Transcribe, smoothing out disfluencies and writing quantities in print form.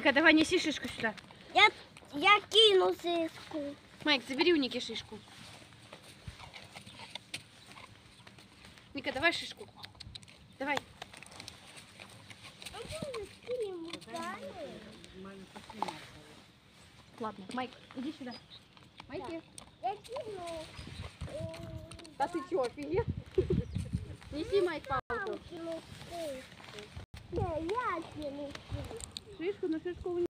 Ника, давай неси шишку сюда. Я кину шишку. Майк, забери у Ники шишку. Ника, давай шишку. Давай. Ладно, Майк, иди сюда. Майки. Я кину. Да ты чё, офигел? Неси, Майк, палку. Я кину шишку. Шишку, но шишку